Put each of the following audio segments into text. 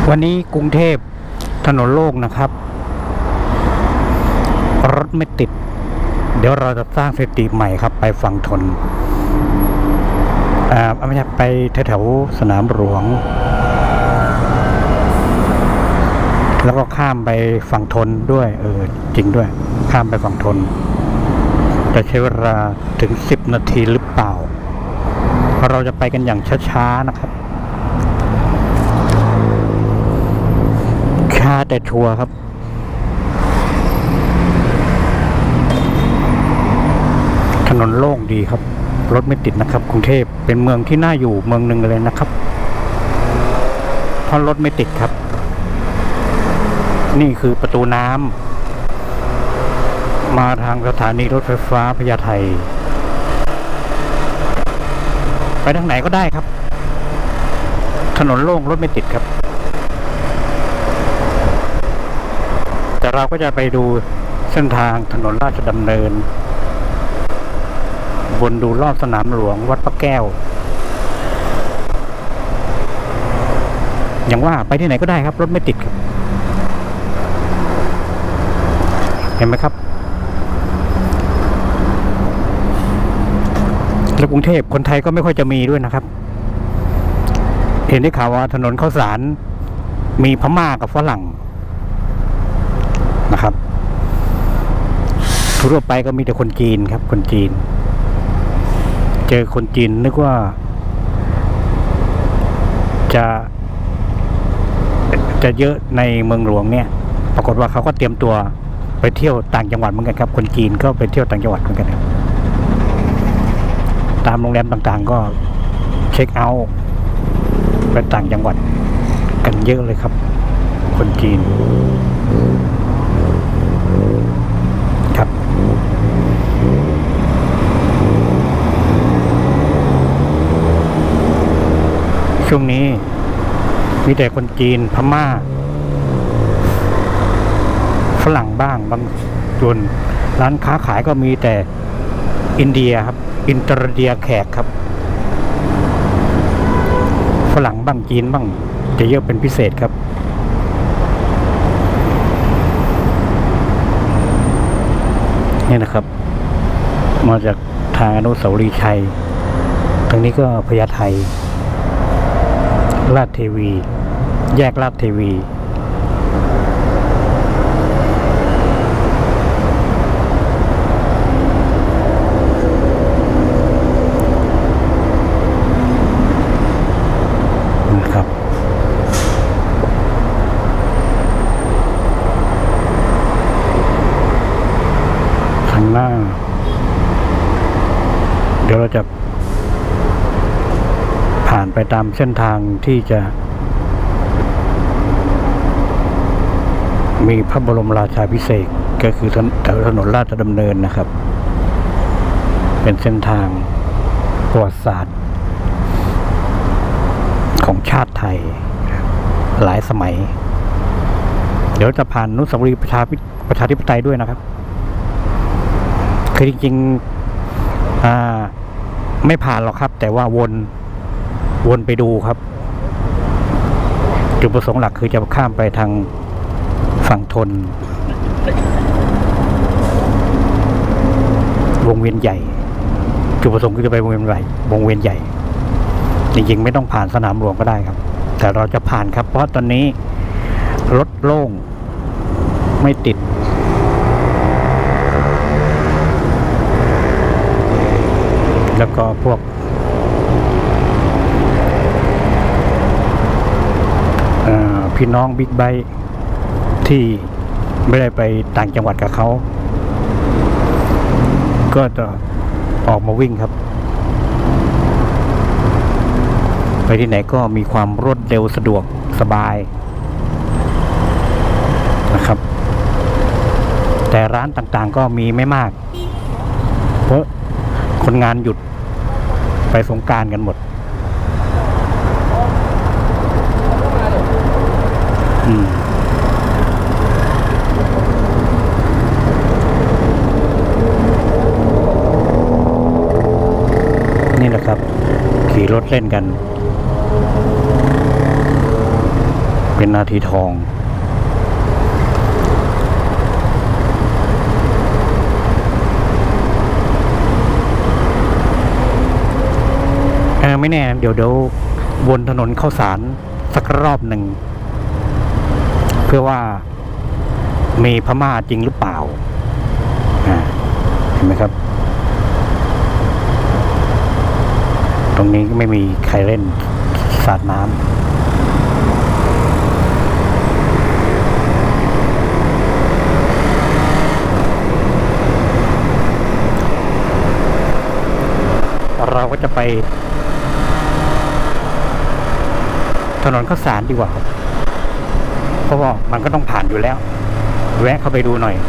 วันนี้กรุงเทพถนนโล่งนะครับรถไม่ติดเดี๋ยวเราจะสร้างสถิติใหม่ครับไปฝั่งทนไม่ใช่ไปแถวสนามหลวงแล้วก็ข้ามไปฝั่งทนด้วยจริงด้วยข้ามไปฝั่งทนจะใช้เวลาถึง10 นาทีหรือเปล่าเราจะไปกันอย่างช้าๆนะครับช้าแต่ชัวร์ครับถนนโล่งดีครับรถไม่ติดนะครับกรุงเทพเป็นเมืองที่น่าอยู่เมืองหนึ่งเลยนะครับเพราะรถไม่ติดครับนี่คือประตูน้ำมาทางสถานีรถไฟฟ้าพญาไทไปทางไหนก็ได้ครับถนนโล่งรถไม่ติดครับแต่เราก็จะไปดูเส้นทางถนนราชดำเนินวนดูรอบสนามหลวงวัดพระแก้วอย่างว่าไปที่ไหนก็ได้ครับรถไม่ติดครับเห็นไหมครับแล้วกรุงเทพคนไทยก็ไม่ค่อยจะมีด้วยนะครับเห็นได้ข่าวว่าถนนข้าวสารมีพม่ากับฝรั่งนะครับทั่วไปก็มีแต่คนจีนครับคนจีนเจอคนจีนนึกว่าจะเยอะในเมืองหลวงเนี่ยปรากฏว่าเขาก็เตรียมตัวไปเที่ยวต่างจังหวัดเหมือนกันครับคนจีนก็ไปเที่ยวต่างจังหวัดเหมือนกันครับตามโรงแรมต่างๆก็เช็คเอาท์ไปต่างจังหวัดกันเยอะเลยครับคนจีนครับช่วงนี้มีแต่คนจีนพม่าฝรั่งบ้างบางส่วนร้านค้าขายก็มีแต่อินเดียครับอินเดียแขกครับฝรั่งบ้างจีนบ้างจะเยอะเป็นพิเศษครับนี่นะครับมาจากทางอนุสาวรีย์ชัยตรงนี้ก็พญาไทลาดเทวีแยกลาดเทวีนะครับข้างหน้าเดี๋ยวเราจะผ่านไปตามเส้นทางที่จะมีพระบรมราชาภิเษกก็คือถนนราชดำเนินนะครับเป็นเส้นทางประวัติศาสตร์ของชาติไทยหลายสมัยเดี๋ยวจะผ่านอนุสาวรีย์ประชาธิปไตยด้วยนะครับคือจริงๆไม่ผ่านหรอกครับแต่ว่าวนไปดูครับจุดประสงค์หลักคือจะข้ามไปทางฝั่งทนวงเวียนใหญ่จุดประสงค์คือจะไปวงเวียนใหญ่จริงๆไม่ต้องผ่านสนามหลวงก็ได้ครับแต่เราจะผ่านครับเพราะตอนนี้รถโล่งไม่ติดแล้วก็พวกพี่น้องบิ๊กไบค์ที่ไม่ได้ไปต่างจังหวัดกับเขาก็จะออกมาวิ่งครับไปที่ไหนก็มีความรวดเร็วสะดวกสบายนะครับแต่ร้านต่างๆก็มีไม่มากเพราะคนงานหยุดไปสงกรานต์กันหมดนี่แหละครับขี่รถเล่นกันเป็นนาทีทองไม่แน่เดี๋ยววนถนนข้าวสารสักรอบหนึ่งเพื่อว่ามีพม่าจริงหรือเปล่าเห็นไหมครับตรงนี้ไม่มีใครเล่นสาดน้ำเราก็จะไปถนนข้าวสารดีกว่าครับเพราะว่ามันก็ต้องผ่านอยู่แล้วแวะเข้าไปดูหน่อย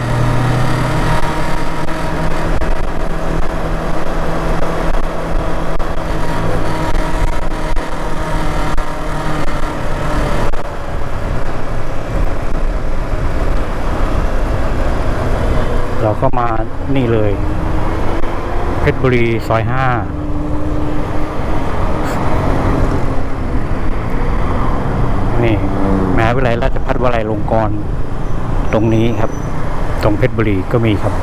เราก็มานี่เลยเพชรบุรีซอย 5นี่มหาวิทยาลัยราชภัฏวลัยลงกรณ์ตรงนี้ครับตรงเพชรบุรีก็มีครับ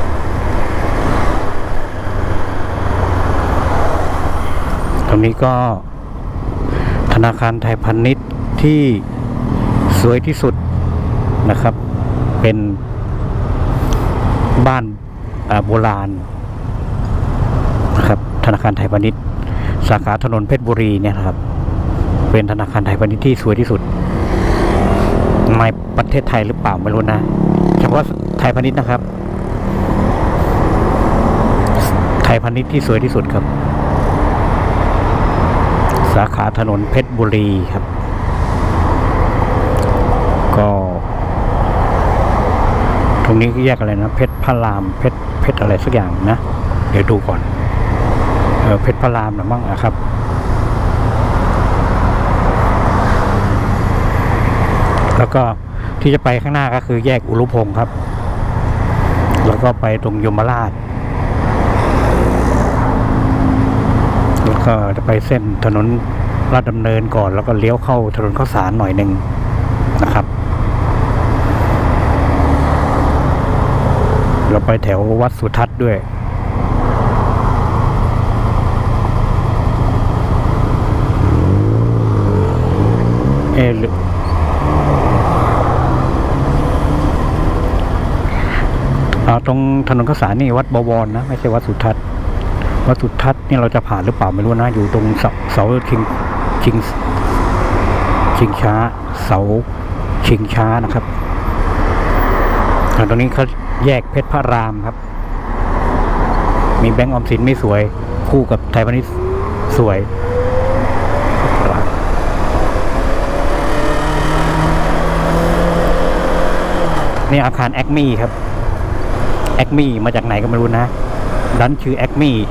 ตรงนี้ก็ธนาคารไทยพาณิชย์ที่สวยที่สุดนะครับเป็นบ้านโบราณนะครับธนาคารไทยพาณิชย์สาขาถนนเพชรบุรีเนี่ยครับเป็นธนาคารไทยพาณิชย์ที่สวยที่สุดในประเทศไทยหรือเปล่าไม่รู้นะเฉพาะไทยพาณิชย์นะครับไทยพาณิชย์ที่สวยที่สุดครับสาขาถนนเพชรบุรีครับก็ตรงนี้แยกอะไรนะเพชรพระรามเพชรอะไรสักอย่างนะเดี๋ยวดูก่อนเพชรพระรามนะมั่งนะครับแล้วก็ที่จะไปข้างหน้าก็คือแยกอุรุพงศ์ครับแล้วก็ไปตรงยมราชแล้วก็จะไปเส้นถนนลาดดำเนินก่อนแล้วก็เลี้ยวเข้าถนนข้าวสารหน่อยหนึ่งนะครับเราไปแถววัดสุทัศน์ด้วยตรงถนนข้าวสารนี่วัดบวรนะไม่ใช่วัดสุทัศน์วัดสุทัศน์นี่เราจะผ่านหรือเปล่าไม่รู้นะอยู่ตรงเสาชิงช้าเสาชิงช้านะครับตรงนี้เขาแยกเพชรพระรามครับมีแบงก์ออมสินไม่สวยคู่กับไทยพาณิชย์สวยนี่อาคารแอคมี่ครับแอคมี่มาจากไหนก็ไม่รู้นะร้านชื่อแอคมี่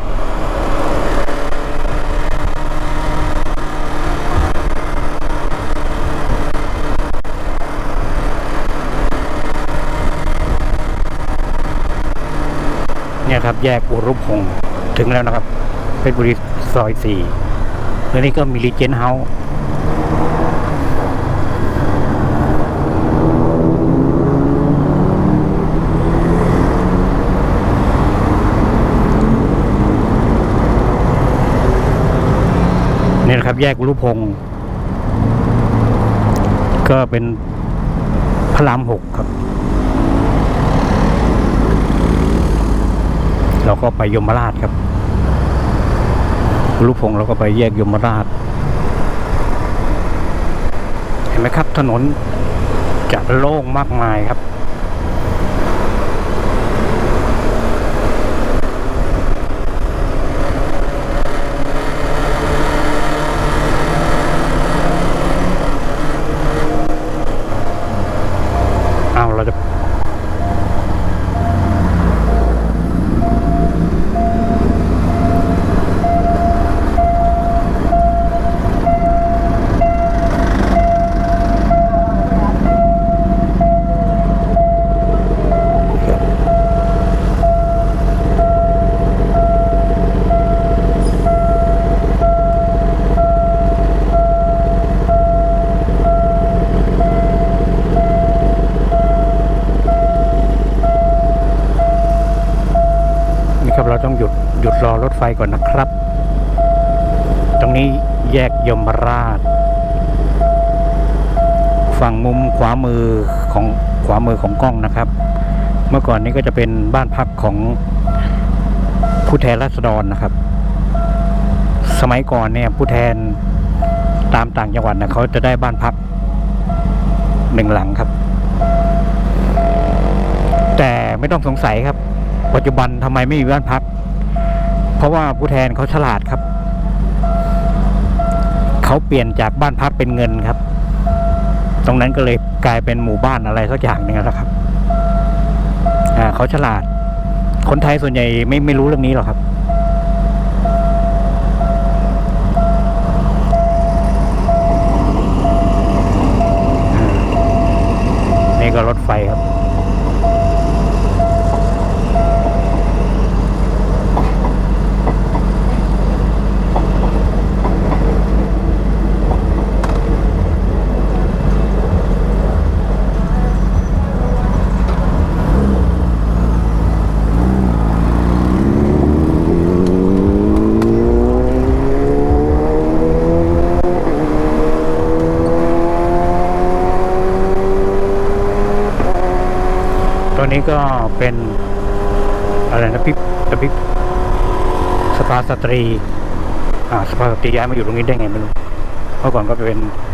เนี่ยครับแยกอุรุพงศ์ถึงแล้วนะครับเพชรบุรีซอย 4แล้วนี่ก็มีรีเจนต์เฮาส์นี่นะครับแยกอุรุพงศ์ก็เป็นพระราม 6ครับเราก็ไปยมราชครับอุรุพงศ์เราก็ไปแยกยมราชเห็นไหมครับถนนจะโล่งมากมายครับเราจะไฟก่อนนะครับ ตรงนี้แยกยมราชฝั่งมุมขวามือของกล้องนะครับ เมื่อก่อนนี้ก็จะเป็นบ้านพักของผู้แทนราษฎรนะครับ สมัยก่อนเนี่ยผู้แทนตามต่างจังหวัดนะเขาจะได้บ้านพัก1 หลังครับ แต่ไม่ต้องสงสัยครับปัจจุบันทำไมไม่มีบ้านพักเพราะว่าผู้แทนเขาฉลาดครับเขาเปลี่ยนจากบ้านพักเป็นเงินครับตรงนั้นก็เลยกลายเป็นหมู่บ้านอะไรสักอย่างหนึ่งนะครับเขาฉลาดคนไทยส่วนใหญ่ไม่รู้เรื่องนี้หรอกครับนี่ก็รถไฟครับตัวนี้ก็เป็นอะไรนะพี่สภาสตรีสภาสตรีย้ายมาอยู่ตรงนี้ได้ไงไม่รู้เมื่อก่อนก็เป็น